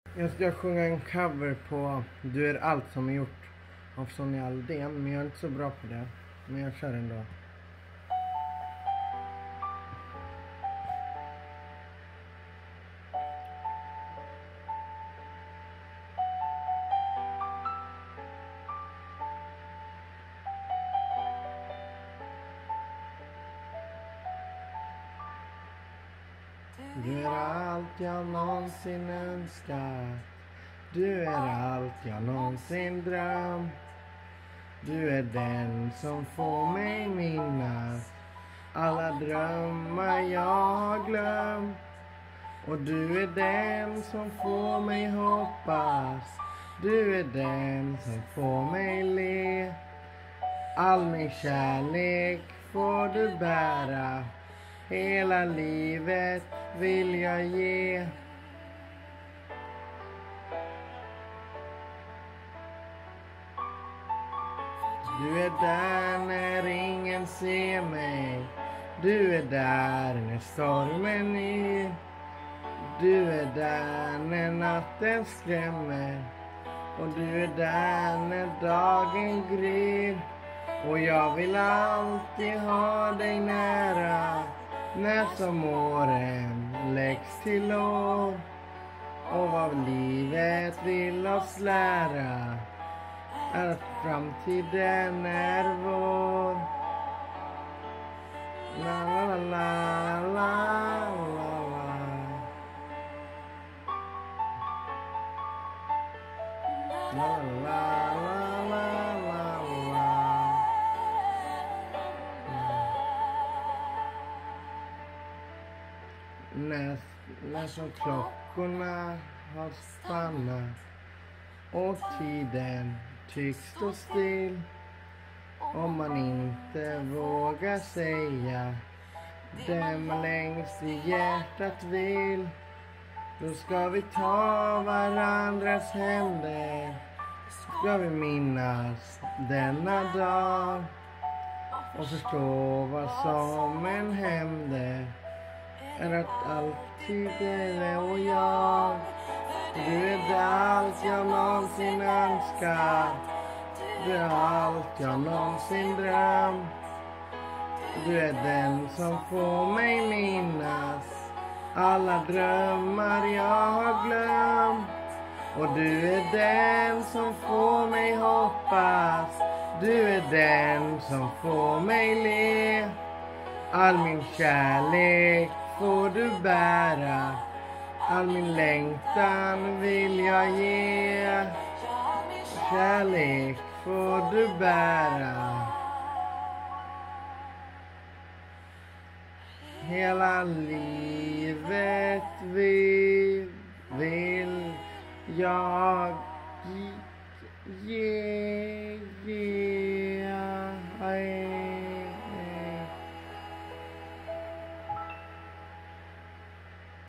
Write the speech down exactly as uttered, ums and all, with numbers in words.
Jag ska sjunga en cover på Du är allt som är gjort av Sonja Aldén, men jag är inte så bra på det. Men jag kör ändå. Du är allt jag någonsin önskat. Du är allt jag någonsin drömt. Du är den som får mig minnas alla drömmar jag har glömt. Och du är den som får mig hoppas. Du är den som får mig le. All min kärlek får du bära. Hela livet vill jag ge. Du är där när ingen ser mig. Du är där när stormen är. Du är där när natten skrämmer. Och du är där när dagen gryr. Och jag vill alltid ha dig nära. När som åren läggs till år. Och vad livet vill oss lära är att framtiden är vår. La la la la la la. La la la la la la. När, när som klockorna har stannat och tiden tycks stå still. Om man inte vågar säga det man längst i hjärtat vill. Då ska vi ta varandras händer. Ska vi minnas denna dag. Och förstå vad som än händer. Är att alltid är och jag. Du är allt jag någonsin önskar. Du är allt jag någonsin drömt. Du är den som får mig minnas alla drömmar jag har glömt. Och du är den som får mig hoppas. Du är den som får mig le. All min kärlek får du bära. All min längtan vill jag ge. Kärlek får du bära. Hela livet vill, vill jag ge, ge.